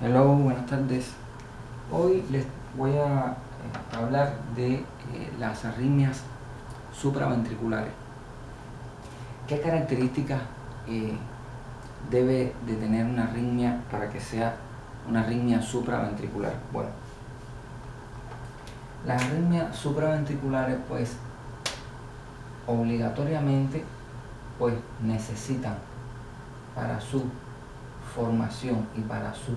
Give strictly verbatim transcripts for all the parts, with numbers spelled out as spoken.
Hello, buenas tardes. Hoy les voy a eh, hablar de eh, las arritmias supraventriculares. ¿Qué características eh, debe de tener una arritmia para que sea una arritmia supraventricular? Bueno, las arritmias supraventriculares pues obligatoriamente pues necesitan para su formación y para su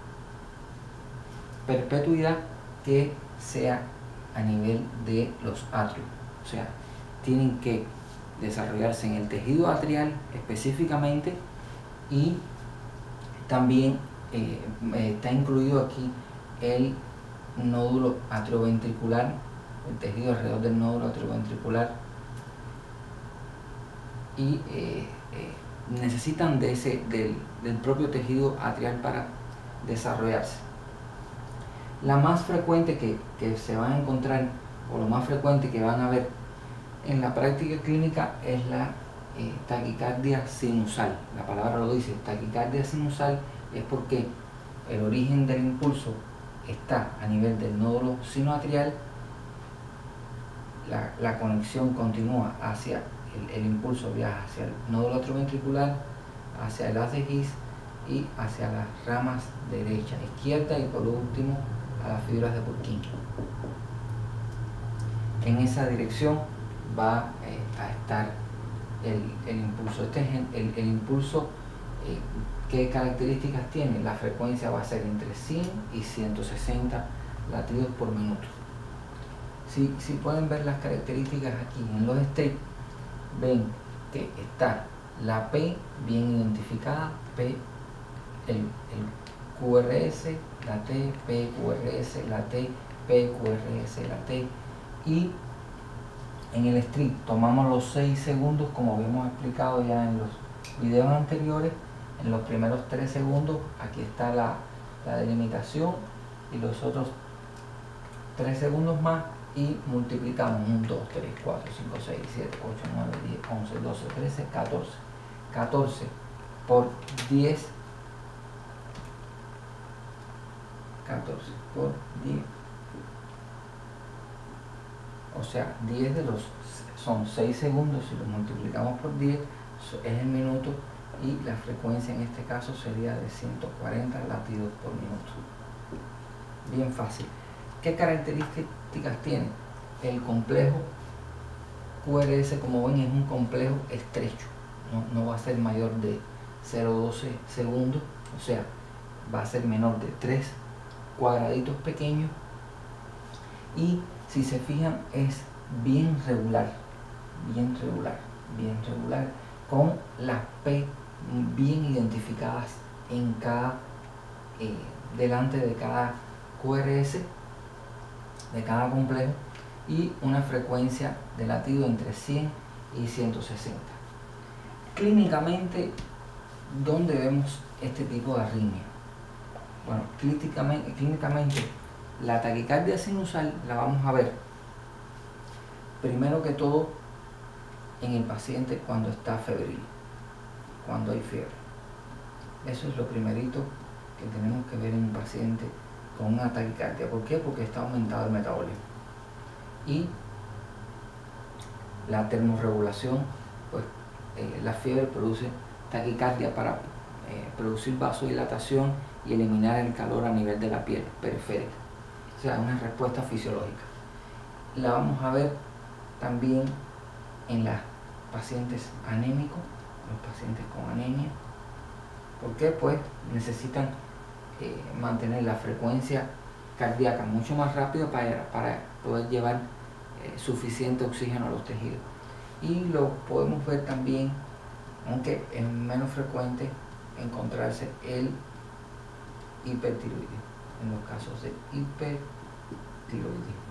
perpetuidad que sea a nivel de los atrios, o sea, tienen que desarrollarse en el tejido atrial específicamente, y también eh, está incluido aquí el nódulo atrioventricular, el tejido alrededor del nódulo atrioventricular, y eh, eh, necesitan de ese, del, del propio tejido atrial para desarrollarse. La más frecuente que, que se van a encontrar, o lo más frecuente que van a ver en la práctica clínica, es la eh, taquicardia sinusal. La palabra lo dice, taquicardia sinusal, es porque el origen del impulso está a nivel del nódulo sinoatrial, la, la conexión continúa hacia el, el impulso, viaja hacia el nódulo atrioventricular, hacia el haz de His y hacia las ramas derecha, izquierda y por último a las fibras de Purkinje. En esa dirección va eh, a estar el, el impulso. Este es el, el, el impulso. Eh, ¿Qué características tiene? La frecuencia va a ser entre cien y ciento sesenta latidos por minuto. Si, si pueden ver las características aquí en los strips, ven que está la P bien identificada, P, el, el Q R S, la T, P Q R S, la T, P Q R S, la T, y en el strip tomamos los seis segundos, como habíamos explicado ya en los videos anteriores. En los primeros tres segundos aquí está la, la delimitación, y los otros tres segundos más, y multiplicamos uno, dos, tres, cuatro, cinco, seis, siete, ocho, nueve, diez, once, doce, trece, catorce. catorce por diez, catorce por diez, o sea, diez de los, son seis segundos, si lo multiplicamos por diez es el minuto, y la frecuencia en este caso sería de ciento cuarenta latidos por minuto. Bien fácil. ¿Qué características tiene? El complejo Q R S, como ven, es un complejo estrecho, no, no va a ser mayor de cero coma doce segundos, o sea, va a ser menor de tres cuadraditos pequeños, y si se fijan es bien regular, bien regular, bien regular, con las P bien identificadas en cada, eh, delante de cada Q R S, de cada complejo, y una frecuencia de latido entre cien y ciento sesenta. Clínicamente, ¿dónde vemos este tipo de arritmia? Bueno, clínicamente, clínicamente la taquicardia sinusal la vamos a ver primero que todo en el paciente cuando está febril, cuando hay fiebre. Eso es lo primerito que tenemos que ver en un paciente con una taquicardia. ¿Por qué? Porque está aumentado el metabolismo. Y la termorregulación, pues eh, la fiebre produce taquicardia para eh, producir vasodilatación y eliminar el calor a nivel de la piel periférica. O sea, una respuesta fisiológica. La vamos a ver también en los pacientes anémicos, los pacientes con anemia. ¿Por qué? Pues necesitan eh, mantener la frecuencia cardíaca mucho más rápido para, para poder llevar eh, suficiente oxígeno a los tejidos. Y lo podemos ver también, aunque es menos frecuente, encontrarse el hipertiroidismo, en los casos de hipertiroidismo,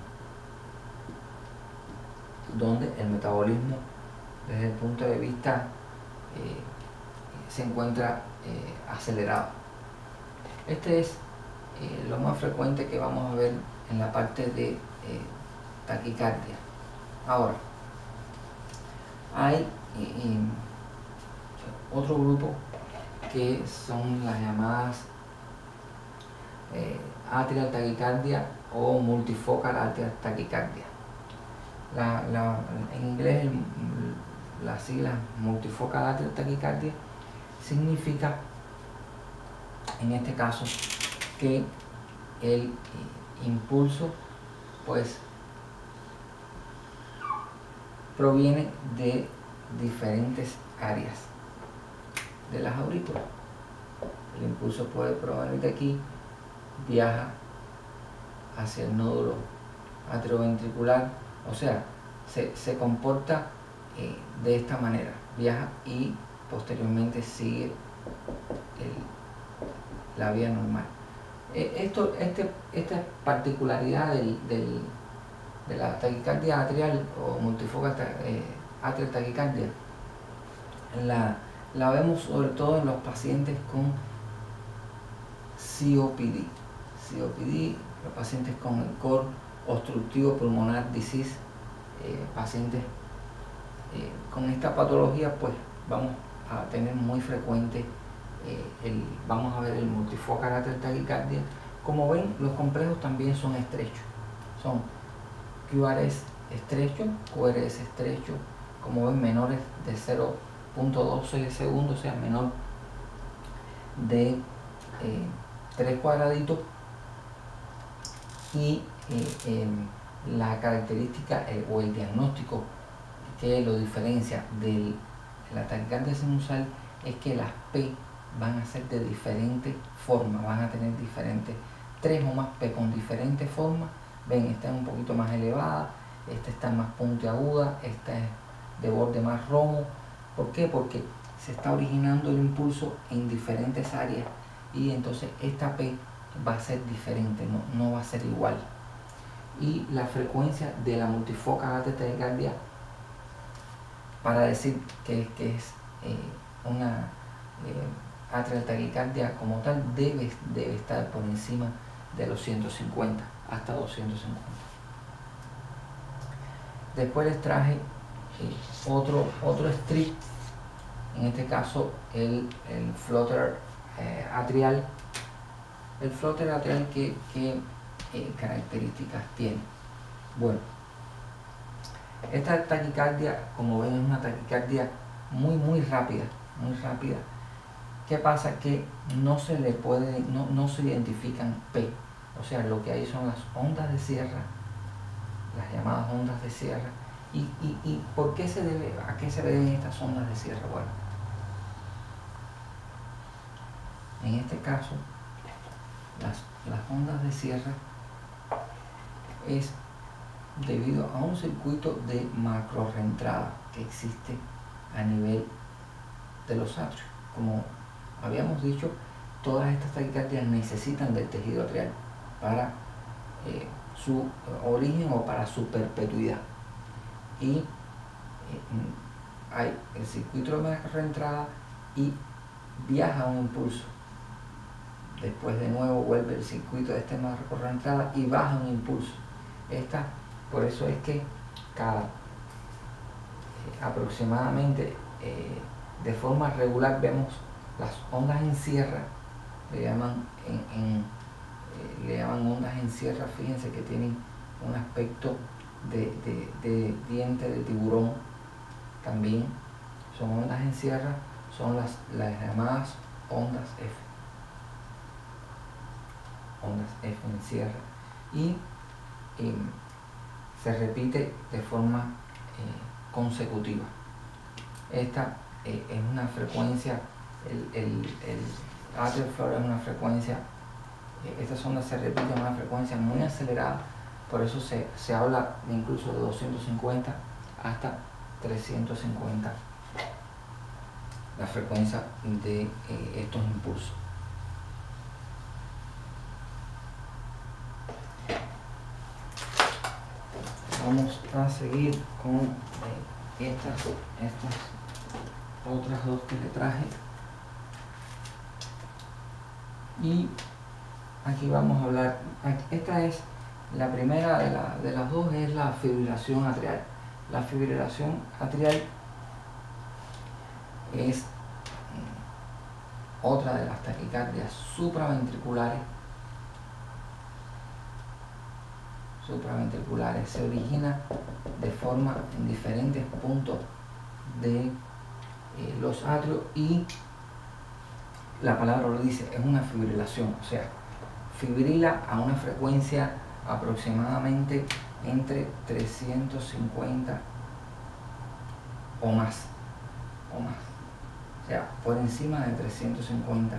donde el metabolismo desde el punto de vista eh, se encuentra eh, acelerado. Este es eh, lo más frecuente que vamos a ver en la parte de eh, taquicardia. Ahora, hay eh, otro grupo que son las llamadas eh, atrial taquicardia o multifocal atrial taquicardia. La, la, en inglés el, la sigla multifocal atrial taquicardia significa en este caso que el eh, impulso pues proviene de diferentes áreas de las aurículas. El impulso puede provenir de aquí, viaja hacia el nódulo atrioventricular, o sea, se, se comporta eh, de esta manera, viaja y posteriormente sigue el, la vía normal. Eh, esto, este, esta particularidad del, del, de la taquicardia atrial o multifocal eh, atrial taquicardia la, la vemos sobre todo en los pacientes con C O P D. C O P D, los pacientes con el core obstructivo pulmonar disease, eh, pacientes eh, con esta patología, pues vamos a tener muy frecuente eh, el, vamos a ver el multifocal atrial taquicardia. Como ven, los complejos también son estrechos, son Q R S estrecho, Q R S estrecho, como ven, menores de cero punto doce segundos, o sea, menor de eh, tres cuadraditos. Y eh, eh, la característica eh, o el diagnóstico que lo diferencia de la taquicardia sinusal es que las P van a ser de diferentes formas, van a tener diferentes, tres o más P con diferentes formas. Ven, esta es un poquito más elevada, esta está más puntiaguda, esta es de borde más romo. ¿Por qué? Porque se está originando el impulso en diferentes áreas y entonces esta P va a ser diferente, no, no va a ser igual. Y la frecuencia de la multifocal atrial taquicardia, para decir que, que es eh, una eh, atrial taquicardia como tal, debe, debe estar por encima de los ciento cincuenta, hasta doscientos cincuenta. Después les traje eh, otro, otro strip, en este caso el, el flutter eh, atrial. El flutter atrial, ¿qué, qué eh, características tiene? Bueno, esta taquicardia, como ven, es una taquicardia muy muy rápida, muy rápida. ¿Qué pasa? Que no se le puede, no, no se identifican P, o sea, lo que hay son las ondas de Sierra, las llamadas ondas de Sierra. ¿Y, y, y por qué se debe, a qué se deben estas ondas de Sierra? Bueno, en este caso, las, las ondas de Sierra es debido a un circuito de macro reentrada que existe a nivel de los atrios. Como habíamos dicho, todas estas taquicardias necesitan del tejido atrial para eh, su origen o para su perpetuidad. Y eh, hay el circuito de macro reentrada y viaja un impulso. Después de nuevo vuelve el circuito de este macro reentrada y baja un impulso. Esta, por eso es que cada eh, aproximadamente eh, de forma regular vemos las ondas en sierra, le llaman en, en, eh, le llaman ondas en sierra. Fíjense que tienen un aspecto de, de, de diente de tiburón. También son ondas en sierra, son las, las llamadas ondas F, ondas F en sierra, y eh, se repite de forma eh, consecutiva. Esta eh, es una frecuencia, el, el, el atrial flutter es una frecuencia, eh, estas ondas se repiten a una frecuencia muy acelerada, por eso se, se habla incluso de doscientos cincuenta hasta trescientos cincuenta la frecuencia de eh, estos impulsos. Vamos a seguir con eh, estas, estas otras dos que le traje, y aquí vamos a hablar. Esta es la primera de, la, de las dos, es la fibrilación atrial. La fibrilación atrial es otra de las taquicardias supraventriculares supraventriculares se origina de forma en diferentes puntos de eh, los atrios y la palabra lo dice, es una fibrilación, o sea, fibrila a una frecuencia aproximadamente entre trescientos cincuenta o más, o más, o sea, por encima de trescientos cincuenta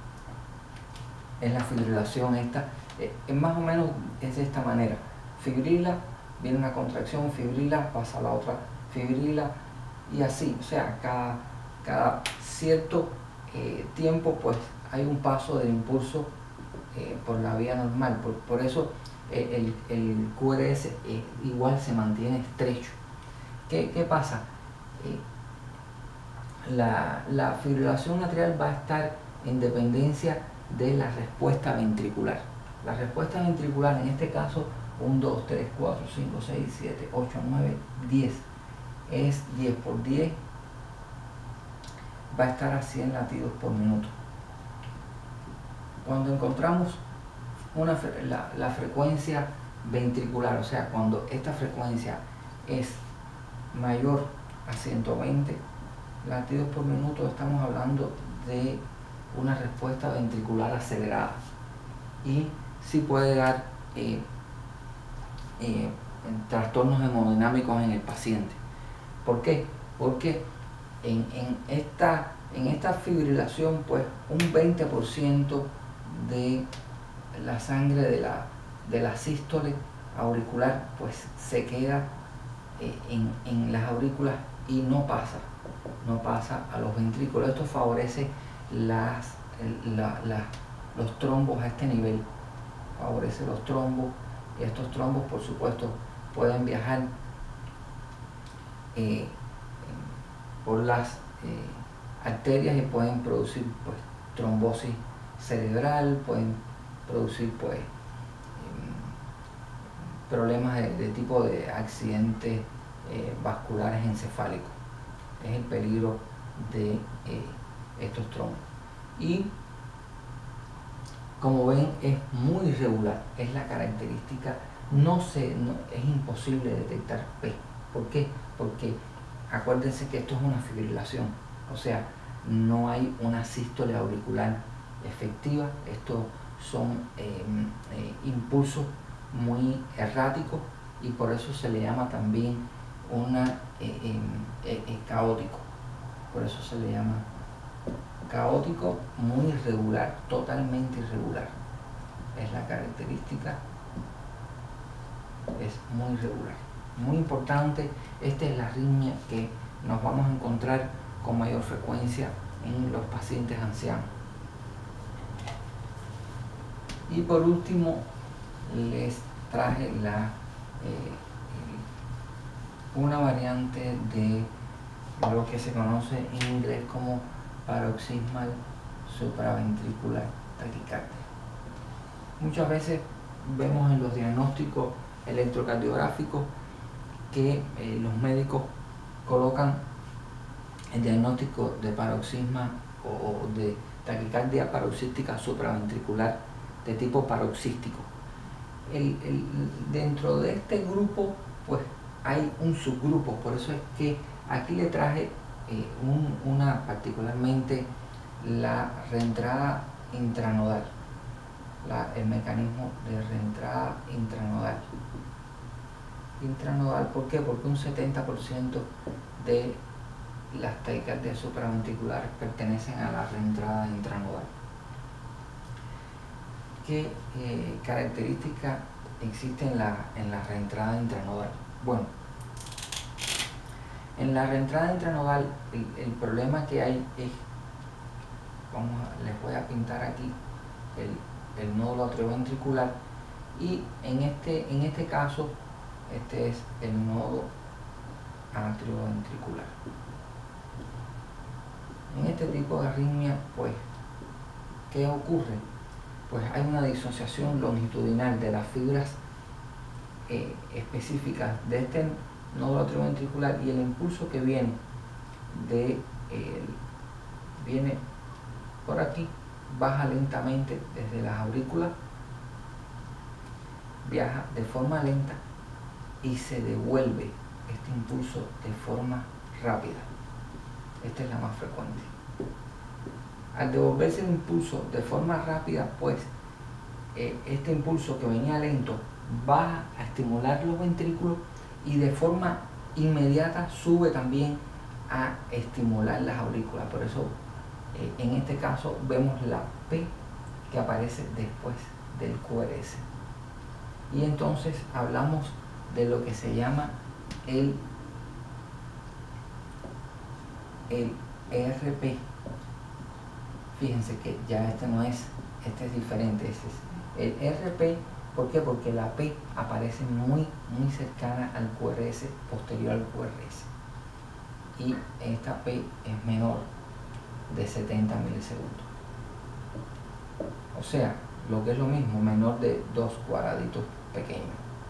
es la fibrilación esta, es más o menos es de esta manera, fibrila, viene una contracción, fibrila, pasa a la otra, fibrila y así, o sea, cada, cada cierto eh, tiempo pues hay un paso del impulso eh, por la vía normal, por, por eso eh, el, el Q R S eh, igual se mantiene estrecho. ¿Qué, qué pasa? Eh, la, la fibrilación atrial va a estar en dependencia de la respuesta ventricular. La respuesta ventricular en este caso uno, dos, tres, cuatro, cinco, seis, siete, ocho, nueve, diez es diez por diez, va a estar a cien latidos por minuto. Cuando encontramos una, la, la frecuencia ventricular, o sea, cuando esta frecuencia es mayor a ciento veinte latidos por minuto, estamos hablando de una respuesta ventricular acelerada y sí puede dar eh, eh, trastornos hemodinámicos en el paciente. ¿Por qué? Porque en, en, esta, en esta fibrilación pues un veinte por ciento de la sangre de la, de la sístole auricular pues se queda eh, en, en las aurículas y no pasa, no pasa a los ventrículos. Esto favorece las, la, la, los trombos a este nivel, favorece los trombos, y estos trombos por supuesto pueden viajar eh, por las eh, arterias y pueden producir pues trombosis cerebral, pueden producir pues eh, problemas de, de tipo de accidentes eh, vasculares encefálicos. Es el peligro de eh, estos trombos. Y como ven es muy irregular, es la característica, no se, no, es imposible detectar P. ¿Por qué? Porque acuérdense que esto es una fibrilación, o sea, no hay una sístole auricular efectiva, estos son eh, eh, impulsos muy erráticos y por eso se le llama también una eh, eh, eh, caótico, por eso se le llama caótico, muy irregular, totalmente irregular, es la característica, es muy irregular. Muy importante, esta es la arritmia que nos vamos a encontrar con mayor frecuencia en los pacientes ancianos. Y por último les traje la eh, una variante de lo que se conoce en inglés como paroxysmal supraventricular taquicardia. Muchas veces vemos en los diagnósticos electrocardiográficos que eh, los médicos colocan el diagnóstico de paroxisma o de taquicardia paroxística supraventricular de tipo paroxístico. El, el, dentro de este grupo pues hay un subgrupo, por eso es que aquí le traje eh, un, una particularmente la reentrada intranodal, la, el mecanismo de reentrada intranodal. Intranodal, ¿por qué? Porque un setenta por ciento de las taquicardias supraventriculares pertenecen a la reentrada intranodal. ¿Qué eh, características existen en la, en la reentrada intranodal? Bueno, en la reentrada intranodal el, el problema que hay es, vamos a, les voy a pintar aquí el, el nódulo atrioventricular y en este, en este caso este es el nodo atrioventricular. En este tipo de arritmia, pues, ¿qué ocurre? Pues hay una disociación longitudinal de las fibras eh, específicas de este nódulo atrioventricular y el impulso que viene de eh, viene por aquí, baja lentamente desde las aurículas, viaja de forma lenta y se devuelve este impulso de forma rápida. Esta es la más frecuente. Al devolverse el impulso de forma rápida, pues eh, este impulso que venía lento va a estimular los ventrículos y de forma inmediata sube también a estimular las aurículas. Por eso eh, en este caso vemos la P que aparece después del Q R S. Y entonces hablamos de lo que se llama el, el R P. Fíjense que ya este no es, este es diferente. Este es el R P. ¿Por qué? Porque la P aparece muy, muy cercana al Q R S, posterior al Q R S. Y esta P es menor de setenta milisegundos. O sea, lo que es lo mismo, menor de dos cuadraditos pequeños.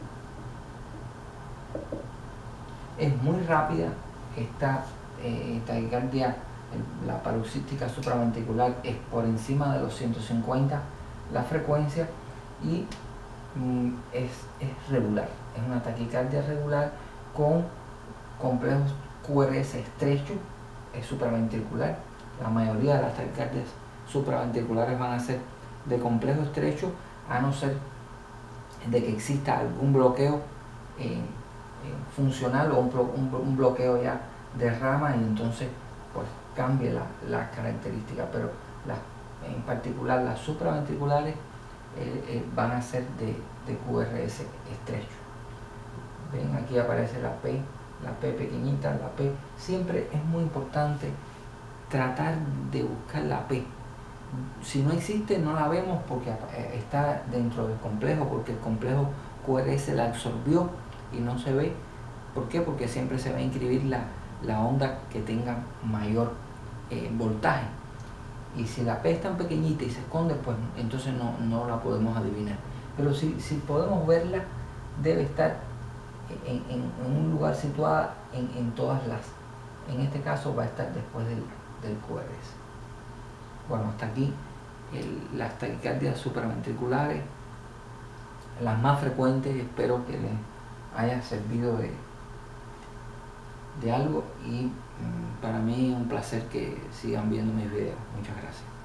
Es muy rápida esta eh, taquicardia, la paroxística supraventricular es por encima de los ciento cincuenta la frecuencia y mm, es, es regular, es una taquicardia regular con complejos Q R S estrecho, es supraventricular. La mayoría de las taquicardias supraventriculares van a ser de complejo estrecho, a no ser de que exista algún bloqueo eh, eh, funcional o un, un, un bloqueo ya de rama, y entonces pues cambie las la características, pero las, en particular las supraventriculares eh, eh, van a ser de, de Q R S estrecho. Ven, aquí aparece la P, la P pequeñita, la P. Siempre es muy importante tratar de buscar la P. Si no existe, no la vemos porque está dentro del complejo, porque el complejo Q R S la absorbió y no se ve. ¿Por qué? Porque siempre se va a inscribir la, la onda que tenga mayor eh, voltaje. Y si la P es tan pequeñita y se esconde, pues entonces no, no la podemos adivinar. Pero si, si podemos verla, debe estar en, en, en un lugar situada en, en todas las. En este caso va a estar después del, del Q R S. Bueno, hasta aquí el, las taquicardias supraventriculares, las más frecuentes. Espero que les haya servido de, de algo y mmm, para mí es un placer que sigan viendo mis videos. Muchas gracias.